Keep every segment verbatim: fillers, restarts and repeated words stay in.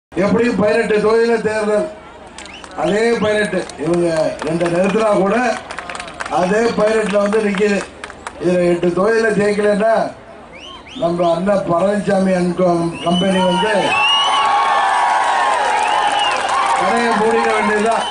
எப்படியும் பதினெட்டு தொகுதியில தேர்தல் அதே பதினெட்டு இவங்க ரெண்டு நிறுத்தினா கூட அதே பதினெட்டுல வந்து நிக்குது. இதுல எட்டு தொகுதியில ஜெயிக்கலன்னா நம்ம அண்ணன் பழனிசாமி கம்பெனி வந்து கடையை மூடிட வேண்டியதுதான்.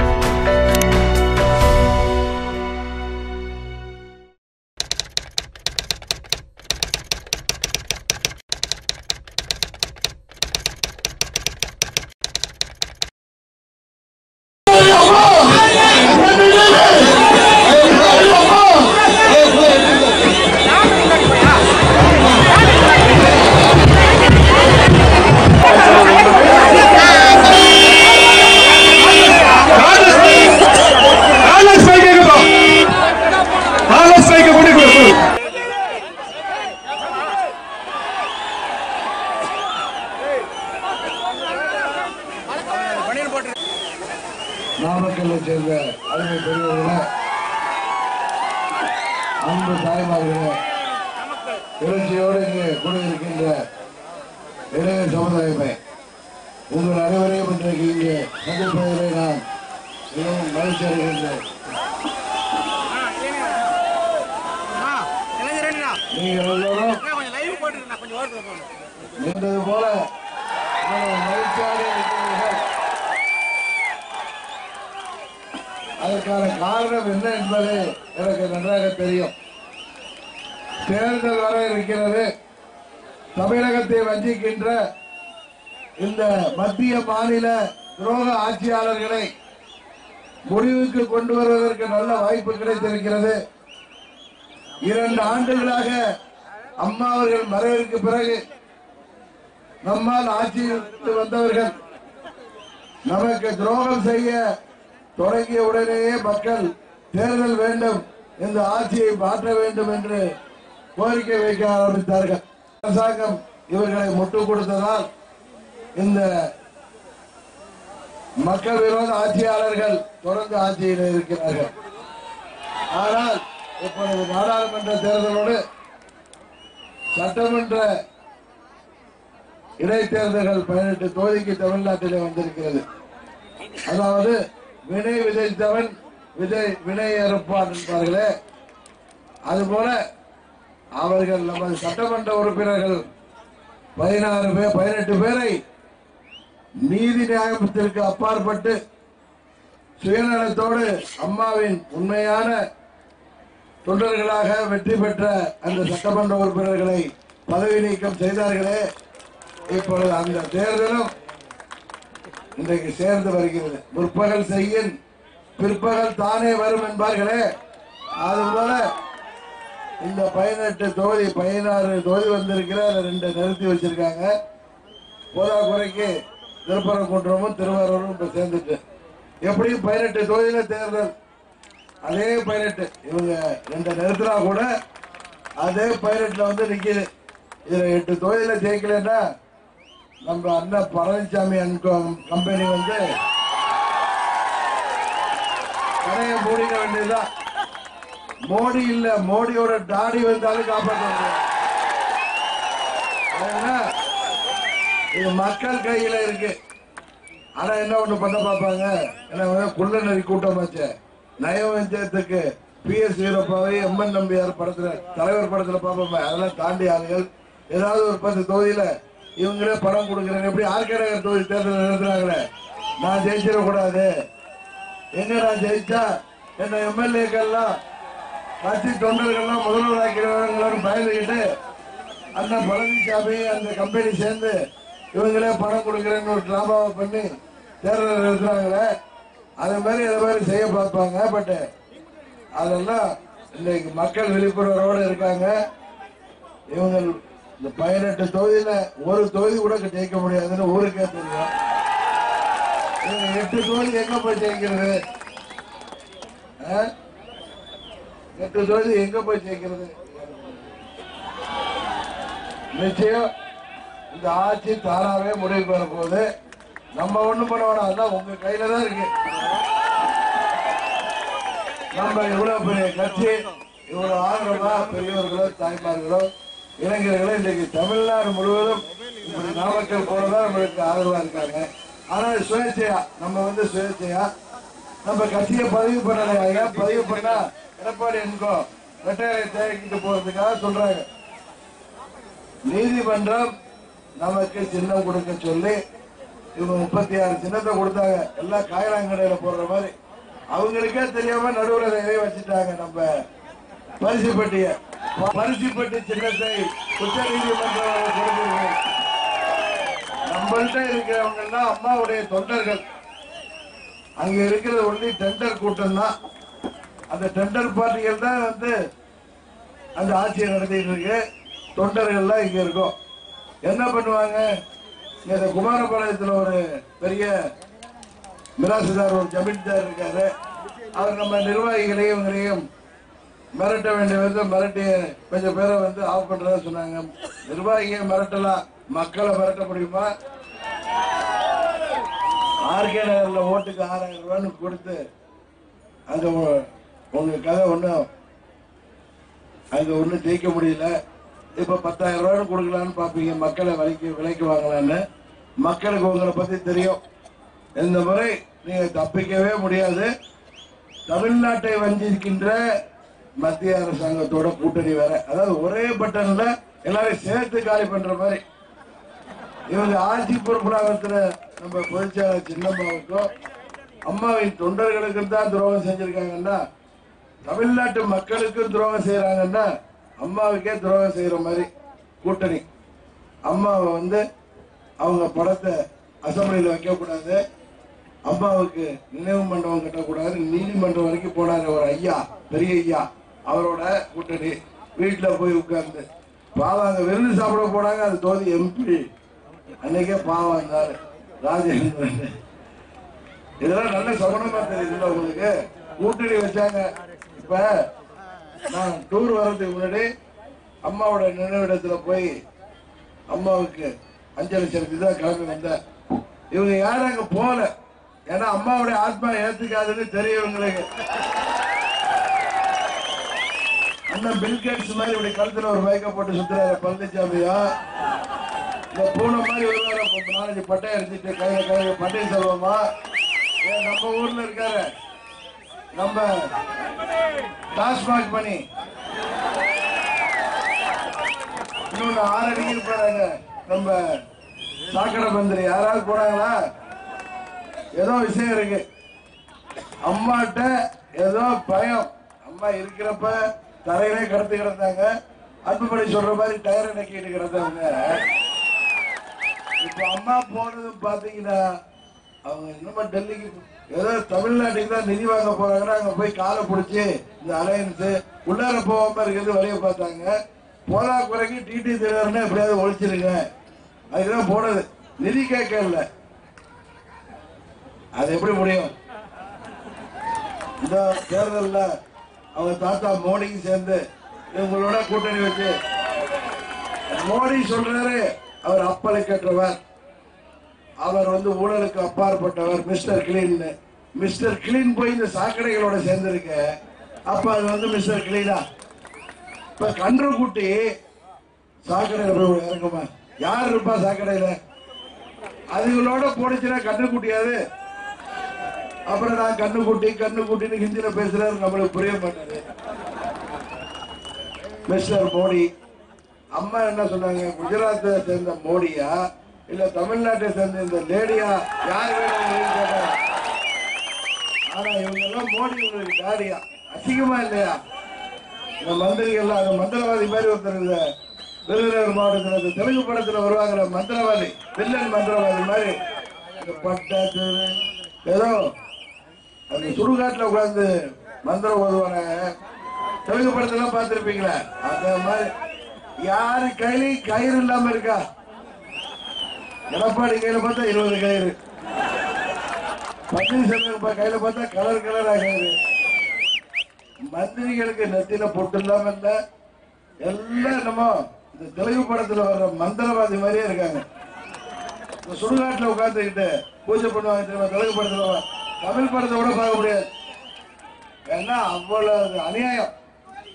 நாமக்கல்லை சேர்ந்த அருமை பெரியவர்களே, அன்பு தாய்மார்களே, எழுச்சியோடு இங்கே கூடியிருக்கின்ற இளைய சமுதாயமே, உங்கள் அனைவரையும் இன்றைக்கு இங்கே சந்திப்பதிலே நான் மிகவும் மகிழ்ச்சி அடைகின்றேன். நீங்கள் எல்லோரும் நின்றது போல மகிழ்ச்சியாக இருக்கிறீர்கள். அதற்கான காரணம் என்ன என்பது எனக்கு நன்றாக தெரியும். தேர்தல் வர இருக்கிறது. தமிழகத்தை வஞ்சிக்கின்ற இந்த மத்திய மாநில துரோக ஆட்சியாளர்களை முடிவுக்கு கொண்டு வருவதற்கு நல்ல வாய்ப்பு கிடைத்திருக்கிறது. இரண்டு ஆண்டுகளாக அம்மா அவர்கள் மறைவிற்கு பிறகு நம்மால் ஆட்சிக்கு வந்தவர்கள் நமக்கு துரோகம் செய்ய தொடங்கிய உடனேயே மக்கள் தேர்தல் வேண்டும், இந்த ஆட்சியை மாற்ற வேண்டும் என்று கோரிக்கை வைக்க ஆரம்பித்தார்கள். அரசாங்கம் இவர்களை முட்டுக் கொடுத்ததால் இந்த மக்கள் விரோத ஆட்சியாளர்கள் தொடர்ந்து ஆட்சியில் இருக்கிறார்கள். ஆனால் இப்பொழுது நாடாளுமன்ற தேர்தலோடு சட்டமன்ற இடைத்தேர்தல்கள் பதினெட்டு தொகுதிக்கு தமிழ்நாட்டிலே வந்திருக்கிறது. அதாவது வினை விதைத்தவன் விதை வினை அறுப்பான் என்பார்களே, அதுபோல அவர்கள் நமது சட்டமன்ற உறுப்பினர்கள் பதினாறு பேர் பதினெட்டு பேரை நீதி நியாயத்திற்கு அப்பாற்பட்டு சுயநலத்தோடு அம்மாவின் உண்மையான தொண்டர்களாக வெற்றி பெற்ற அந்த சட்டமன்ற உறுப்பினர்களை பதவி நீக்கம் செய்தார்களே, இப்பொழுது அந்த தேர்தலும் இன்றைக்கு சேர்ந்து வருகிறது. முற்பகல் செய்யின் பிற்பகல் தானே வரும் என்பார்களே, அதுபோல இந்த பதினெட்டு தொகுதி பதினாறு தொகுதி வந்திருக்கிற ரெண்டு நிறுத்தி வச்சிருக்காங்க. போதாக்குறைக்கு திருப்பரங்குன்றமும் திருவாரூரும் இப்ப சேர்ந்துட்டு எப்படியும் பதினெட்டு தொகுதியில தேர்தல் அதே பதினெட்டு இவங்க ரெண்டு நிறுத்தினா கூட அதே பதினெட்டுல வந்து நிக்குது. இதுல எட்டு தொகுதியில ஜெயிக்கலன்னா நம்ம அண்ணன் பழனிசாமி கம்பெனி வந்து கடையை மூடிட வேண்டியதுதான். மோடி இல்ல, மோடியோட டாடி வந்தாலும் காப்பாற்ற முடியாது. இது மக்கள் கையில இருக்கு. ஆனா என்ன ஒண்ணு பண்ண பார்ப்பாங்க, என்ன குள்ள நெறி கூட்டமாச்சு நயவஞ்சத்துக்கு பி எஸ் வீரப்பாவை எம் என் நம்பியார் படத்துல தலைவர் படத்துல பார்ப்போம். அதெல்லாம் தாண்டி ஆளுகள் ஏதாவது ஒரு பத்து தொகுதியில இவங்களே பணம் கொடுக்குறாங்க. எப்படி ஆர்கே நகர் தொகுதி தேர்தல் நடத்துறாங்களே, நான் ஜெயிச்சிடக்கூடாது, எங்க நான் ஜெயிச்சா என்ன எம்எல்ஏக்கள்லாம் கட்சி தொண்டர்கள்லாம் முதல்வராக்கிறவங்களும் பயந்துகிட்டு அண்ணன் பழனிசாமி அந்த கம்பெனி சேர்ந்து இவங்களே பணம் கொடுக்குறேன்னு ஒரு டிராமாவை பண்ணி தேர்தல் நடத்துறாங்களே, அது மாதிரி அதை மாதிரி செய்ய பார்ப்பாங்க. பட் அதெல்லாம் இன்னைக்கு மக்கள் விழிப்புணர்வோடு இருக்காங்க. இவங்க இந்த பதினெட்டு தொகுதியில ஒரு தொகுதி கூட ஜெயிக்க முடியாதுன்னு ஊருக்கே தெரியும். எட்டு தொகுதி எங்க போய் ஜெயிக்கிறது? எட்டு தொகுதி எங்க போய் ஜெயிக்கிறது? நிச்சயம் இந்த ஆட்சி தானாவே முடிவுக்கு வரப்போகுது. நம்ம ஒண்ணும் பண்ண வேணாம், அதான் உங்க கையில தான் இருக்கு. நம்ம இவ்வளவு பெரிய கட்சி, இவ்வளவு ஆதரவா பெரியவர்களோ தாய்மார்களோ இளைஞர்களோ இன்றைக்கு தமிழ்நாடு முழுவதும் இப்படி நாமக்கல் போலதான் நம்மளுக்கு ஆதரவா இருக்காங்க. ஆனா சுயேட்சையா நம்ம வந்து சுயேட்சையா நம்ம கட்சியை பதிவு பண்ணலையா? பதிவு பண்ணா எடப்பாடி என்கோ ரெட்டையரை தேடிக்கிட்டு போறதுக்காக சொல்றாங்க. நீதிமன்றம் நமக்கு சின்னம் கொடுக்க சொல்லி இவங்க முப்பத்தி ஆறு சின்னத்தை கொடுத்தாங்க. எல்லாம் காயலாங்கடையில போடுற மாதிரி அவங்களுக்கே தெரியாம நடுவில் இதை வச்சுட்டாங்க. நம்ம பரிசுப்பட்டிய பரிசுப்பட்டி சின்னத்தை உச்ச நீதிமன்றம் கொடுத்திருக்கு. நம்மள்கிட்ட இருக்கிறவங்க எல்லாம் அம்மாவுடைய தொண்டர்கள். அங்க இருக்கிறது ஒன்லி டெண்டர் கூட்டம் தான். அந்த டெண்டர் பார்ட்டிகள் தான் வந்து அந்த ஆட்சியை நடத்திட்டு இருக்கு. தொண்டர்கள் இங்க இருக்கும். என்ன பண்ணுவாங்க? இந்த குமாரபாளையத்தில் ஒரு பெரிய மிராசுதார் ஒரு ஜமீன்தார் இருக்காரு. அவர் நம்ம நிர்வாகிகளையும் இவங்களையும் மிரட்ட வேண்டிய வந்து மிரட்டி கொஞ்சம் பேரை வந்து ஆஃப் பண்றதா சொன்னாங்க. நிர்வாகியை மிரட்டலாம், மக்களை மிரட்ட முடியுமா? ஆர்கே நகர்ல ஓட்டுக்கு ஆறாயிரம் ரூபான்னு கொடுத்து அங்க உங்க கதை ஒன்றும் அங்க ஒன்றும் ஜெயிக்க முடியல. இப்ப பத்தாயிரம் ரூபான்னு கொடுக்கலான்னு பாப்பீங்க, மக்களை விலைக்கு விலைக்கு வாங்கலான்னு. மக்களுக்கு உங்களை பத்தி தெரியும். இந்த முறை நீங்க தப்பிக்கவே முடியாது. தமிழ்நாட்டை வஞ்சிருக்கின்ற மத்திய அரசாங்கத்தோட கூட்டணி வேற. அதாவது ஒரே பட்டன்ல எல்லாரும் சேர்த்து காலி பண்ற மாதிரி. இவங்க ஆட்சி பொறுப்புலாகத்துல நம்ம பொதுச்செயலாளர் சின்னம்மாவுக்கும் அம்மாவின் தொண்டர்களுக்கு தான் துரோகம் செஞ்சிருக்காங்கன்னா, தமிழ்நாட்டு மக்களுக்கும் துரோகம் செய்யறாங்கன்னா அம்மாவுக்கே துரோகம் செய்யற மாதிரி கூட்டணி. அம்மாவை வந்து அவங்க படத்தை அசம்பிளியில் வைக்க கூடாது, அம்மாவுக்கு நினைவு மண்டபம் கட்டக்கூடாது, நீதிமன்றம் வரைக்கும் போனாரு ஒரு ஐயா, பெரிய ஐயா. அவரோட கூட்டணி வீட்டுல போய் உட்கார்ந்து பாவம் அங்க விருந்து சாப்பிட போனாங்க. அது தொகுதி எம்பி அன்னைக்கே பாவம் இருந்தாரு ராஜேந்திரன். இதெல்லாம் நல்ல சகுனமா தெரியுதுல்ல உங்களுக்கு. கூட்டணி வச்சாங்க. இப்ப நான் டூர் வர்றதுக்கு முன்னாடி அம்மாவோட நினைவிடத்துல போய் அம்மாவுக்கு அஞ்சலி செலுத்தி தான் கிளம்பி வந்தேன். இவங்க யாரும் அங்க போல. ஏன்னா அம்மாவுடைய ஆத்மா ஏத்துக்காதுன்னு தெரியும் இவங்களுக்கு. அண்ணன் பில்கேட்ஸ் மாதிரி இப்படி கழுத்துல ஒரு பைக்கை போட்டு சுத்துறாரு பழனிசாமியா. இந்த பூனை மாதிரி வருவாரு, நாலஞ்சு பட்டையை எடுத்துட்டு கையில கையில பட்டையை சொல்லுவோமா. நம்ம ஊர்ல இருக்காரு நம்ம டாஸ்மாக் மணி. இன்னொன்னு ஆறு அடிக்கு இருப்பாங்க நம்ம சாக்கடை மந்திரி. யாராவது போறாங்களா? ஏதோ விஷயம் இருக்கு. அம்மாட்ட ஏதோ பயம். அம்மா இருக்கிறப்ப தரையிலே கடத்து கிடந்தாங்க. அன்புபடி சொல்ற மாதிரி டயரை நக்கிட்டு கிடந்தவங்க. இப்ப அம்மா போனது பாத்தீங்கன்னா அவங்க இன்னும் டெல்லிக்கு ஏதோ தமிழ்நாட்டுக்கு தான் நிதி வாங்க போறாங்கன்னா அங்க போய் காலை பிடிச்சி இந்த அலையன்ஸ் உள்ளார போகாம இருக்கிறது வழிய பார்த்தாங்க. போலா குறைக்கு டிடி தினர்னு எப்படியாவது ஒழிச்சிருங்க, அதுக்குதான் போனது. நிதி கேட்கல. அது எப்படி முடியும்? இந்த தேர்தல்ல அவங்க தாத்தா மோடிக்கு சேர்ந்து இவங்களோட கூட்டணி வச்சு மோடி சொல்றாரு அவர் அப்பலை கற்றவர், அவர் வந்து ஊழலுக்கு அப்பாற்பட்டவர், மிஸ்டர் கிளீன். மிஸ்டர் கிளீன் போய் இந்த சாக்கடைகளோட சேர்ந்திருக்க. அப்ப அது வந்து மிஸ்டர் கிளீனா? இப்ப கன்று குட்டி சாக்கடையில போய் இறங்குமா? யார் இருப்பா சாக்கடையில? அதுகளோட போடுச்சுன்னா கன்று குட்டியாது. அப்புறம் நான் கண்ணு குட்டி கண்ணு குட்டின்னு ஹிந்தியில பேசுறாரு, நம்மளுக்கு புரிய மாட்டாரு. மிஸ்டர் மோடி. அம்மா என்ன சொன்னாங்க? குஜராத்தை சேர்ந்த மோடியா இல்ல தமிழ்நாட்டை சேர்ந்த இந்த லேடியா யார் வேணும் கேட்டாங்க. ஆனா இவங்க எல்லாம் மோடி உங்களுக்கு டாடியா? அசிங்கமா இல்லையா? இந்த மந்திரிகள் அந்த மந்திரவாதி மாதிரி ஒருத்தர் இந்த விருதுநகர் மாவட்டத்தில் தெலுங்கு படத்துல வருவாங்க மந்திரவாதி, வில்லன் மந்திரவாதி மாதிரி இந்த பட்டாத்து ஏதோ அந்த சுடுகாட்டுல உட்கார்ந்து மந்திரம் ஓதுவாங்க. தெலுங்கு படத்தெல்லாம் பார்த்திருப்பீங்களா? அந்த மாதிரி யாரு கையிலையும் கயிறு இல்லாம இருக்கா? எடப்பாடி கையில பார்த்தா இருபது கயிறு, பன்னீர்செல்வம் கையில பார்த்தா கலர் கலரா கயிறு. மந்திரிகளுக்கு நெத்தியில பொட்டு இல்லாம இல்ல. எல்லாம் என்னமோ இந்த தெலுங்கு படத்துல வர்ற மந்திரவாதி மாதிரியே இருக்காங்க. இந்த சுடுகாட்டுல உட்கார்ந்துக்கிட்டு பூஜை பண்ணுவாங்க தெரியுமா? தெலுங்கு படத்துல. தமிழ் படத்தை கூட பார்க்க முடியாது. ஏன்னா அவ்வளவு அநியாயம்.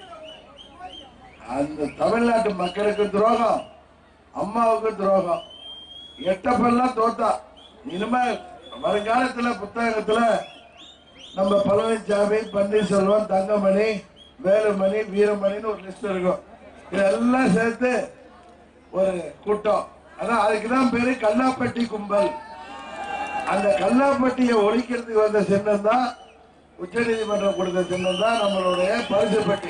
அந்த தமிழ்நாட்டு மக்களுக்கு துரோகம், அம்மாவுக்கு துரோகம். எட்டப்பெல்லாம் தோத்தா. இனிமே வருங்காலத்துல புத்தகத்துல நம்ம பழனிசாமி, பன்னீர்செல்வம், தங்கமணி, வேலுமணி, வீரமணின்னு ஒரு லிஸ்ட் இருக்கும். இதெல்லாம் சேர்த்து ஒரு கூட்டம். அதான் அதுக்குதான் பேரு கல்லாப்பட்டி கும்பல். அந்த கல்லாப்பட்டியை ஒழிக்கிறதுக்கு வந்த சின்னம் தான் உச்ச நீதிமன்றம் கொடுத்த சின்னம் தான் நம்மளுடைய பரிசு பெட்டி.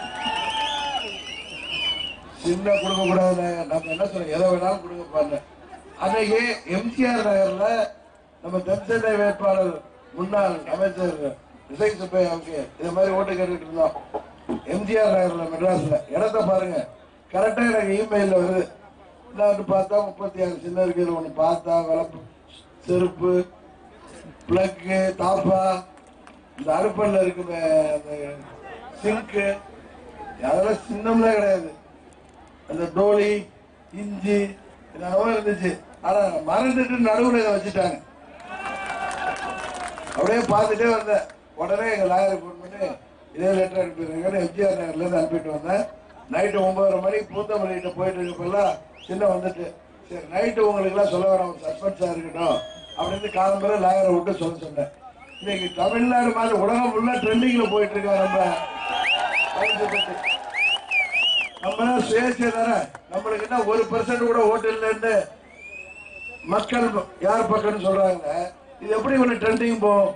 சின்ன கொடுக்க கூடாது, நம்ம என்ன சொல்ல எதை வேணாலும் கொடுக்க பாருங்க. அன்னைக்கு எம்ஜிஆர் நகர்ல நம்ம தென்சென்னை வேட்பாளர் முன்னாள் அமைச்சர் விஜய் சுப்பையாவுக்கு இது மாதிரி ஓட்டு கேட்டுட்டு இருந்தோம். எம்ஜிஆர் நகர்ல மெட்ராஸ்ல இடத்த பாருங்க. கரெக்டா எனக்கு இமெயில வருது. என்ன பார்த்தா முப்பத்தி ஆறு சின்ன இருக்கு. ஒண்ணு பார்த்தா வளப்பு செருப்பு, பிளக்கு, தாப்பா, இந்த அடுப்பல்ல இருக்குமே சிங்கு, அதெல்லாம் சின்னம்லாம் கிடையாது. அந்த டோலி, இஞ்சி இதெல்லாம் இருந்துச்சு. ஆனா மறந்துட்டு நடுவுல இதை வச்சுட்டாங்க. அப்படியே பார்த்துட்டே வந்தேன். உடனே எங்க லாயரை போன் பண்ணி இதே லெட்டர் அனுப்பிடுறீங்கன்னு எம்ஜிஆர் நகர்ல இருந்து அனுப்பிட்டு வந்தேன். நைட்டு ஒன்பதரை மணிக்கு பூந்தமல்லிகிட்ட போயிட்டு இருக்கப்பெல்லாம் சின்ன வந்துட்டு, சரி நைட்டு உங்களுக்கு எல்லாம் சொல்ல வேணாம், சஸ்பென்ஸா இருக்கட்டும் அப்படின்னு காலம்பரை லாயரை விட்டு சொல்ல சொன்னேன். இன்னைக்கு தமிழ்நாடு மாதிரி உலகம் ஃபுல்லா ட்ரெண்டிங்ல போயிட்டு இருக்கா. நம்ம நம்ம சுயேட்சை தானே, நம்மளுக்கு என்ன ஒரு பெர்சன்ட் கூட ஓட்டு இல்லைன்னு மக்கள் யார் பக்கம்னு சொல்றாங்க. இது எப்படி ஒரு ட்ரெண்டிங் போகும்?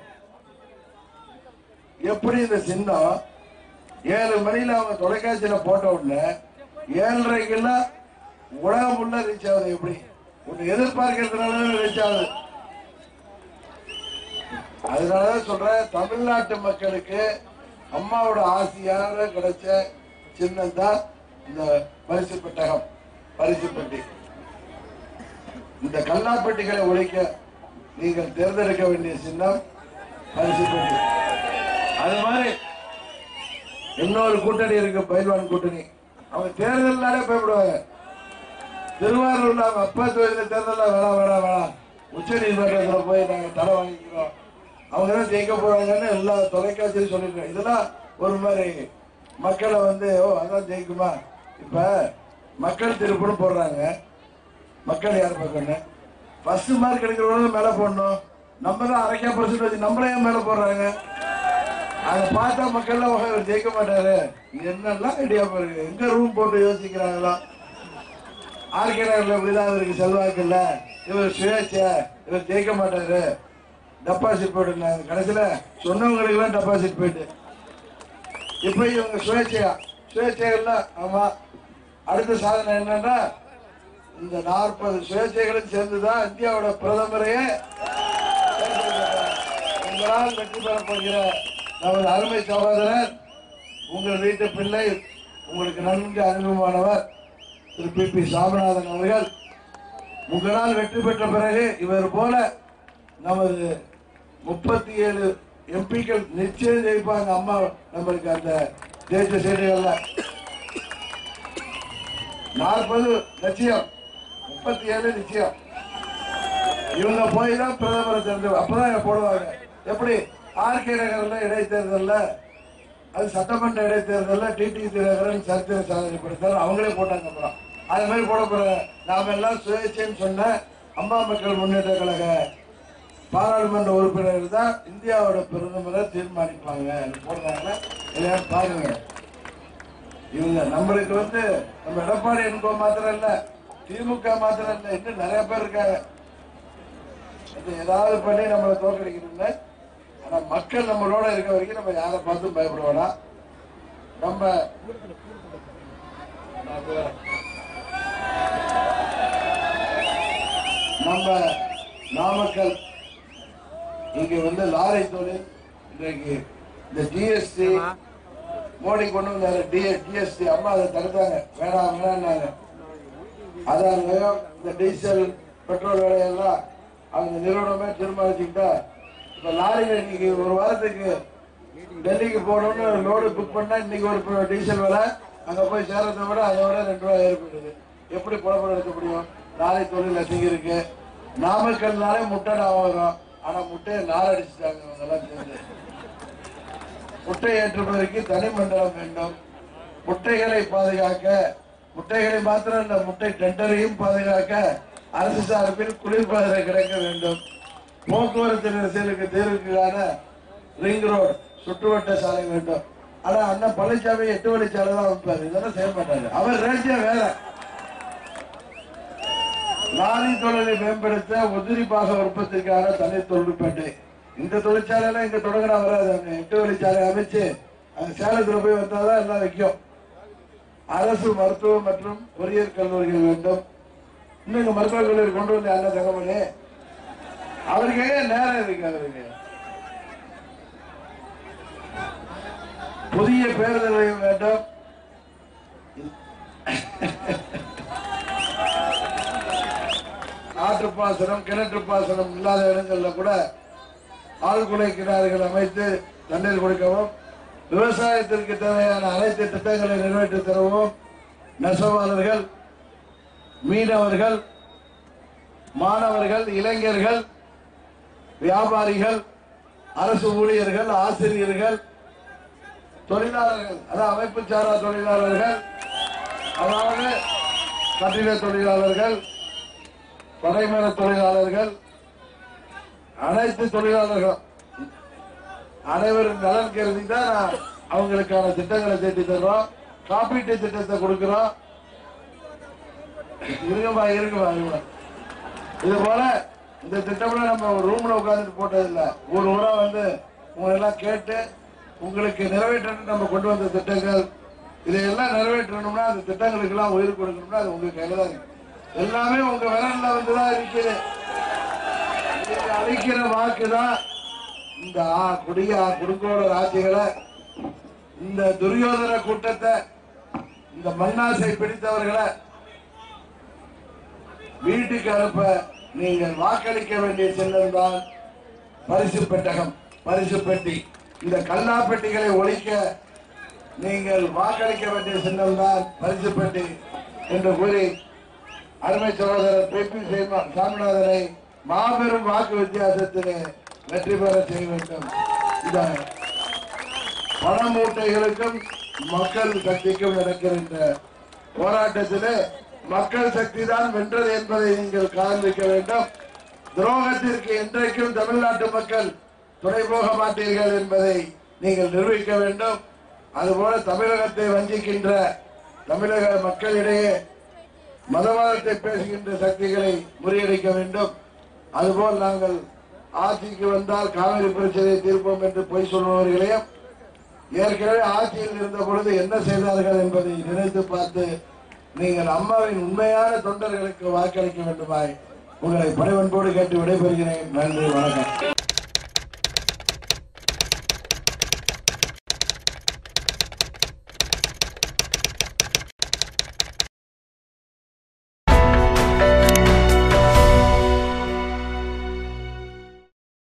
எப்படி இந்த சின்னம் ஏழு மணியில அவங்க தொலைக்காட்சியில போட்ட உடனே ஏழரைக்கெல்லாம் உலகம் ஃபுல்லா ரீச் ஆகுது? எப்படி ஒண்ணு எதிர்பார்க்கறதுனால ரீச் ஆகுது. அதனாலதான் சொல்றேன், தமிழ்நாட்டு மக்களுக்கு அம்மாவோட ஆசையாக கிடைச்ச சின்னம் தான் இந்த பரிசு பெட்டகம், பரிசு பெட்டி. இந்த கல்லாப்பட்டிகளை ஒழிக்க நீங்கள் தேர்ந்தெடுக்க வேண்டிய சின்னம் பரிசு பெட்டி. அது மாதிரி இன்னொரு கூட்டணி இருக்கு, பயில்வான் கூட்டணி. அவங்க தேர்தல்னாலே பயப்படுவாங்க. திருவாரூர்ல அவங்க அப்பா தொகுதியில தேர்தல் வேணாம் வேணாம் வேணாம், உச்ச நீதிமன்றத்தில் போய் நாங்க தடை வாங்கிக்கிறோம், அவங்க தான் ஜெயிக்க போறாங்கன்னு எல்லா தொலைக்காட்சியும் சொல்லிருக்கோம். இதெல்லாம் ஒரு மாதிரி மக்களை வந்து ஓ அதான் ஜெயிக்குமா? இப்ப மக்கள் திருப்புன்னு போடுறாங்க. மக்கள் யார் பக்கம்னு ஃபர்ஸ்ட் மார்க் எடுக்கிறவங்க மேல போடணும். நம்ம தான் அரைக்கா பர்சன்டேஜ் நம்மளே மேல போடுறாங்க. அதை பார்த்தா மக்கள்லாம் ஜெயிக்க மாட்டாரு. என்னெல்லாம் ஐடியா பாருங்க. எங்க ரூம் போட்டு யோசிக்கிறாங்களா? ஆர்கே நகர்ல இப்படிதான் இவருக்கு செல்வாக்கு இல்ல, இவர் சுயேட்சை, இவர் ஜெயிக்க மாட்டாரு, டெபாசிட் போட்டு கடைசியில சொன்னவங்களுக்கு எல்லாம் டெபாசிட் போயிட்டு இப்ப இவங்க சுயேட்சையா சுயேட்சைகள்ல. ஆமா, அடுத்த சாதனை என்னன்னா இந்த நாற்பது சுயேட்சைகளும் சேர்ந்துதான் இந்தியாவோட பிரதமரையே உங்களால் வெற்றி பெற போகிற நமது அருமை சகோதரர், உங்கள் வீட்டு பிள்ளை, உங்களுக்கு நன்கு அறிமுகமானவர் திரு பி பி சாமிநாதன் அவர்கள் உங்களால் வெற்றி பெற்ற பிறகு இவர் போல நமது முப்பத்தி ஏழு எம்பிக்கள் நிச்சயம் ஜெயிப்பாங்க. அம்மா நம்மளுக்கு அந்த தேசிய செய்திகள்ல நாற்பது லட்சியம், முப்பத்தி ஏழு நிச்சயம். இவங்க போய் தான் பிரதமரை தேர்ந்து அப்பதான் போடுவாங்க. எப்படி ஆர்கே நகர்ல இடைத்தேர்தல், அது சட்டமன்ற இடைத்தேர்தல் டிடி தினகரன் சரித்திர சாதனை படுத்தார், அவங்களே போட்டாங்க. அப்புறம் அது மாதிரி போட போற நாம எல்லாம் சுயேட்சைன்னு சொன்ன அம்மா மக்கள் முன்னேற்ற கழக பாராளுமன்ற உறுப்பினர்கள் தான் இந்தியாவோட பிரதமரை தீர்மானிப்பாங்க போடுறாங்க. எல்லாரும் பாருங்க. இவங்க நம்மளுக்கு வந்து நம்ம எடப்பாடி என்கோ மாத்திரம் இல்ல, திமுக மாத்திரம் இல்ல, இன்னும் நிறைய பேர் இருக்காங்க. ஏதாவது பண்ணி நம்மளை தோற்கடிக்கணும். ஆனா மக்கள் நம்மளோட இருக்க வரைக்கும் நம்ம யாரை பார்த்தும் பயப்படுவோம்னா நம்ம நம்ம நாமக்கல் இங்க வந்து லாரி தொழில் இன்றைக்கு இந்த ஜிஎஸ்டி மோடி கொண்டு வந்தாரு. ஜிஎஸ்டி அம்மா அதை தடுத்தாங்க, வேணாம் வேணாங்க. அதான் இந்த டீசல் பெட்ரோல் விலையெல்லாம் அந்த நிறுவனமே தீர்மானிச்சுக்கிட்டா இப்ப லாரியில இன்னைக்கு ஒரு வாரத்துக்கு டெல்லிக்கு போகணும்னு லோடு புக் பண்ணா இன்னைக்கு ஒரு டீசல் விலை அங்க போய் சேர்றதை விட அதை விட ரெண்டு ரூபாய் ஏற்படுது. எப்படி புலப்பட எடுக்க முடியும்? லாரி தொழில் அதிகம் இருக்கு. நாமக்கல்னாலே முட்டை லாபம் வரும். ஆனா முட்டையை நார் அடிச்சுட்டாங்க அவங்கெல்லாம் சேர்ந்து. முட்டை ஏற்றுமதிக்கு தனி மண்டலம் வேண்டும். முட்டைகளை பாதுகாக்க, முட்டைகளை மாத்திரம் இல்ல முட்டை டெண்டரையும் பாதுகாக்க அரசு சார்பில் குளிர்பதன கிடைக்க வேண்டும். போக்குவரத்து நெரிசலுக்கு தீர்வுக்கான ரிங் ரோடு சுற்றுவட்ட சாலை வேண்டும். ஆனா அண்ணன் பழனிசாமி எட்டு வழிச்சாலை தான் வைப்பாரு, இதெல்லாம் செய்ய மாட்டாரு. அவர் ரேஞ்சே வேற. லாரி தொழிலை மேம்படுத்த உதிரி பாக உற்பத்திக்கான தனி தொழிற்பேட்டை. இந்த தொழிற்சாலையில இங்க தொடங்கினா வராது. அங்க எட்டு வழிச்சாலை அமைச்சு அங்க சேலத்துல போய் வந்தாதான் எல்லாம் வைக்கும். அரசு மருத்துவ மற்றும் பொறியியல் கல்லூரிகள் வேண்டும். இன்னும் மருத்துவக் கல்லூரி கொண்டு வந்த அண்ணன் தங்கமணி அவருக்கு நேரம் இருக்கு. அவருக்கு புதிய பேருந்து நிலையம் வேண்டும். ஆற்றுப்பாசனம் கிணற்று பாசனம் இல்லாத இடங்கள்ல கூட ஆழ்குலை கிணறுகள் அமைத்து தண்ணீர் கொடுக்கவும், விவசாயத்திற்கு தேவையான அனைத்து திட்டங்களை நிறைவேற்றி தரவும், நெசவாளர்கள், மீனவர்கள், மாணவர்கள், இளைஞர்கள், வியாபாரிகள், அரசு ஊழியர்கள், ஆசிரியர்கள், தொழிலாளர்கள், அதாவது அமைப்பு சாரா தொழிலாளர்கள், அதாவது கட்டிட தொழிலாளர்கள், பனைமர தொழிலாளர்கள், அனைத்து தொழிலாளர்கள் அனைவரும் நலன் கருதி தான் அவங்களுக்கான திட்டங்களை தேடி தர்றோம். காப்பீட்டு திட்டத்தை கொடுக்கிறோம். இருக்குமா இருக்குமா இது போல இந்த திட்டம்ல நம்ம ஒரு ரூம்ல உட்கார்ந்துட்டு போட்டதில்லை. ஒரு ஊரா வந்து உங்களை எல்லாம் கேட்டு உங்களுக்கு நிறைவேற்றணும் நம்ம கொண்டு வந்த திட்டங்கள். இதையெல்லாம் நிறைவேற்றணும்னா அந்த திட்டங்களுக்கு எல்லாம் உயிர் கொடுக்கணும்னா அது உங்க கையில தான் இருக்கு. எல்லாமே உங்க விரல்ல வந்துதான் இருக்குது. அளிக்கிற வாக்குதான் இந்த குடிய குடும்போட ஆட்சிகளை, இந்த துரியோதன கூட்டத்தை, இந்த மண்ணாசை பிடித்தவர்களை வீட்டுக்கு அனுப்ப நீங்கள் வாக்களிக்க வேண்டிய சின்னம் தான் பரிசு பெட்டகம், பரிசு பெட்டி. இந்த கல்லா பெட்டிகளை ஒழிக்க நீங்கள் வாக்களிக்க வேண்டிய சின்னம் தான் பரிசு பெட்டி என்று கூறி அருமை சகோதரர் பி பி சாமிநாதனை மாபெரும் வாக்கு வித்தியாசத்திலே வெற்றி பெற செய்ய வேண்டும். இந்த பண மூட்டைகளுக்கும் மக்கள் சக்திக்கும் நடக்கின்ற போராட்டத்திலே மக்கள் சக்தி தான் வென்றது என்பதை நீங்கள் காண்பிக்க வேண்டும். துரோகத்திற்கு என்றைக்கும் தமிழ்நாட்டு மக்கள் துணை போக மாட்டீர்கள் என்பதை நீங்கள் நிரூபிக்க வேண்டும். அதுபோல தமிழகத்தை வஞ்சிக்கின்ற தமிழக மக்களிடையே மதவாதத்தை பேசுகின்ற சக்திகளை முறியடிக்க வேண்டும். அதுபோல் நாங்கள் ஆட்சிக்கு வந்தால் காவிரி பிரச்சனையை தீர்ப்போம் என்று பொய் சொல்பவர்களையும் ஏற்கனவே ஆட்சியில் இருந்த பொழுது என்ன செய்தார்கள் என்பதை நினைத்து பார்த்து நீங்கள் அம்மாவின் உண்மையான தொண்டர்களுக்கு வாக்களிக்க வேண்டுமாய் உங்களை பணிவன்போடு கேட்டு விடைபெறுகிறேன். நன்றி, வணக்கம்.